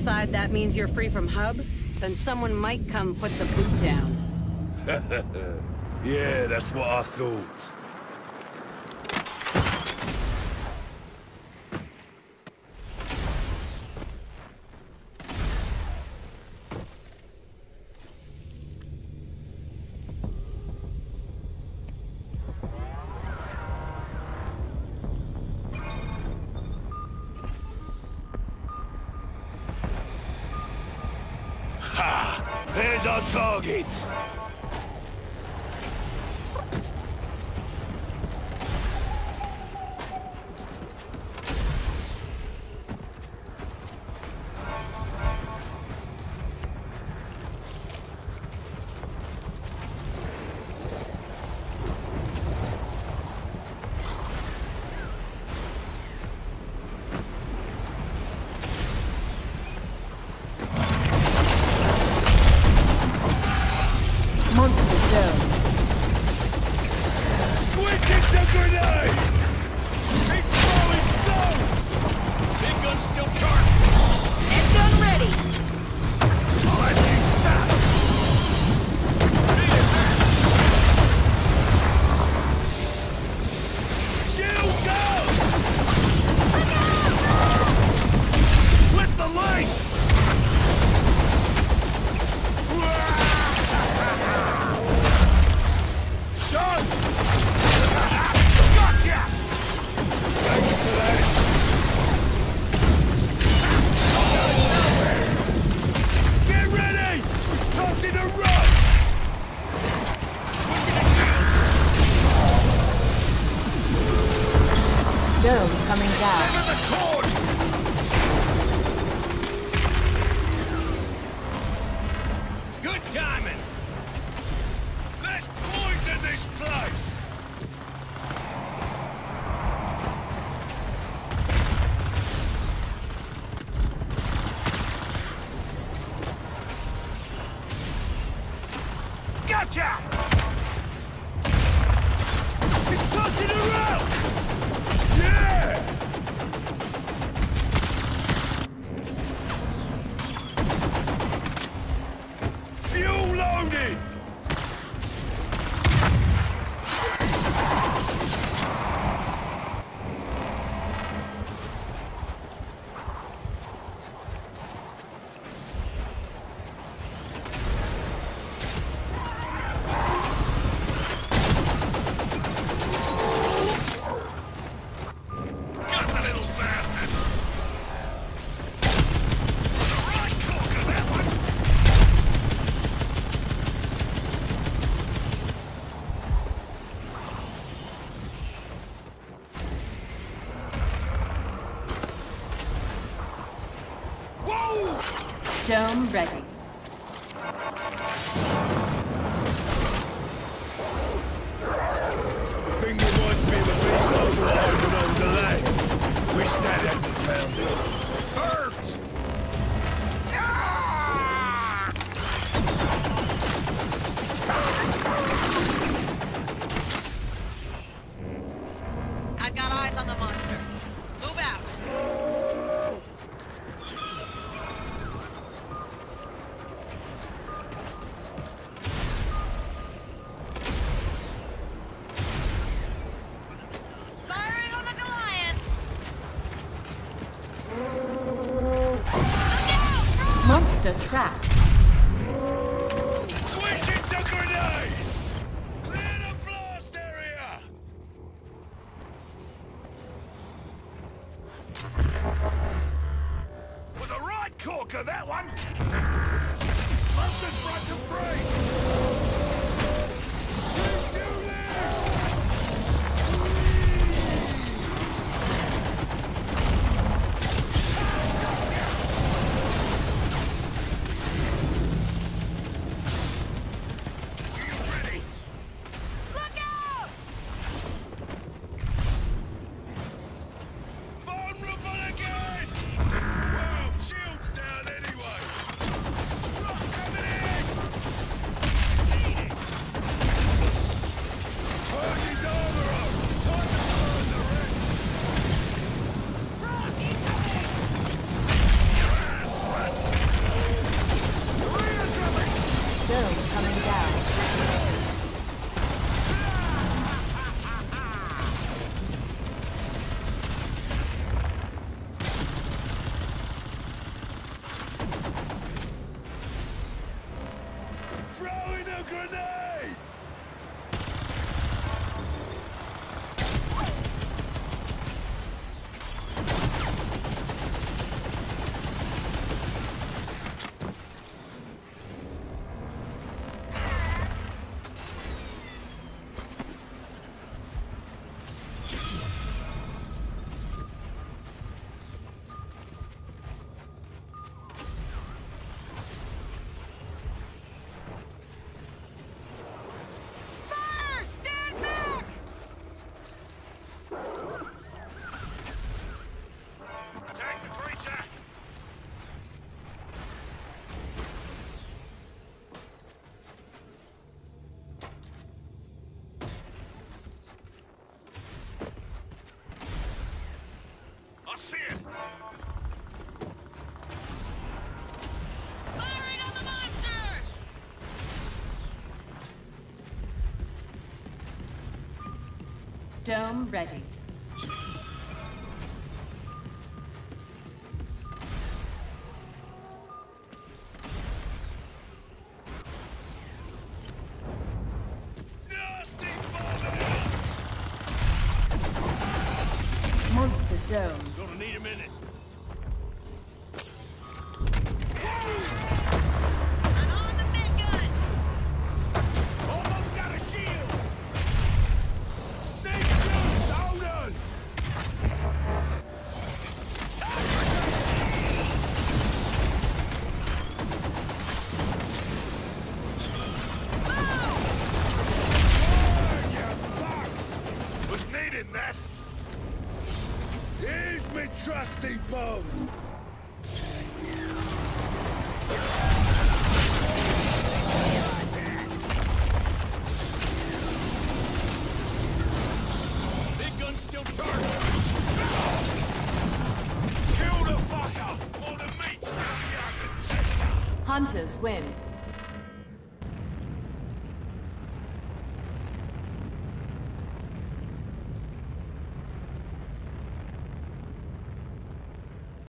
decide that means you're free from Hub, then someone might come put the boot down. Yeah, that's what I thought. Ha! There's our target! Coming down. Good timing. Let's poison this place. Gotcha! He's tossing around! Yeah! Fuel loaded! Dome ready. Thing reminds me of a piece of line when I was a lad. Wish Dad hadn't found it. Hurt! I've got eyes on the monster. Move out. Monster trapped. Switch into grenades! Clear the blast area! Was a right corker, that one! Monster's broken free! Shields down anyway! Rock coming in! a grenade! I see it! Firing on the monster! Dome ready. Nasty bombs! Monster dome. Gonna need a minute. I'm on the big gun! Almost got a shield! Need juice! Hold on! Burn, you fucks! Was needing that! Here's me trusty bones! Big gun still charged! Kill the fucker! Or the meat's still young and tender! Hunters win.